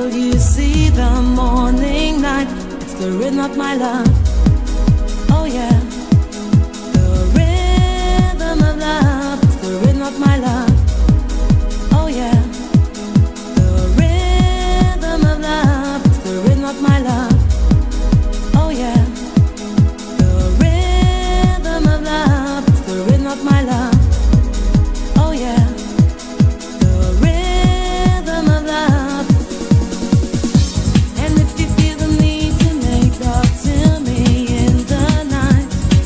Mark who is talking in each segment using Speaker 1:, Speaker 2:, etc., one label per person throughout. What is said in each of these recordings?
Speaker 1: till you see the morning light. It's the rhythm of my love. Oh yeah, the rhythm of love. It's the rhythm of my love. Oh yeah, the rhythm of love. It's the rhythm of my love. Oh yeah, the rhythm of love. It's the rhythm of my love. Oh yeah, the rhythm of love. And if you feel the need to make love to me in the night,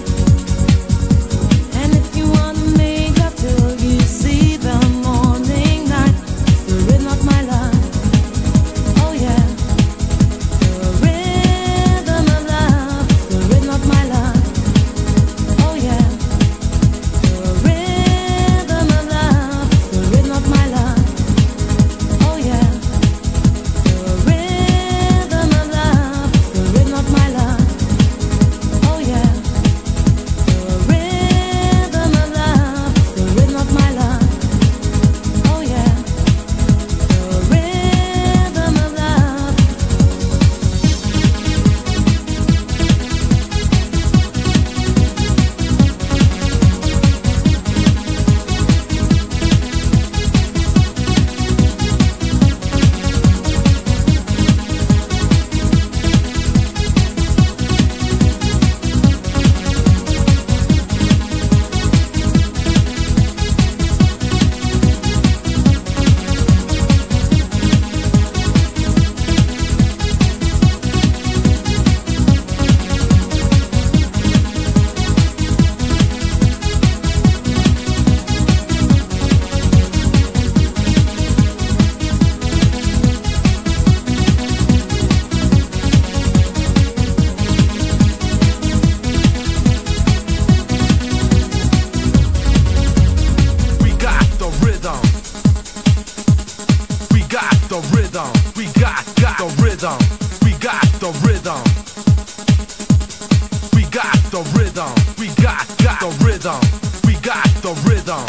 Speaker 1: and if you wanna make love till you see the morning light, it's the rhythm of my love. Oh yeah, the rhythm of love, it's the rhythm of my love. Oh yeah, the rhythm of love, it's the rhythm of my love. Oh yeah, the rhythm of love, it's the rhythm of my love. Oh yeah, the rhythm of love, it's the rhythm of my love. Oh yeah, the rhythm of love.
Speaker 2: We got the rhythm. We got the rhythm. We got the rhythm. We got the rhythm. We got the rhythm. We got the rhythm. We got the rhythm.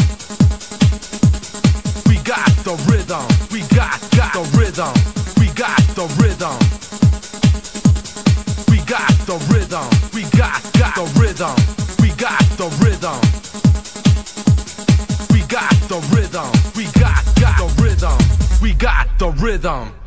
Speaker 2: We got the rhythm. We got the rhythm. We got the rhythm. We got the rhythm. We got the rhythm. We got the rhythm. We got the rhythm. We got the rhythm. We got the rhythm.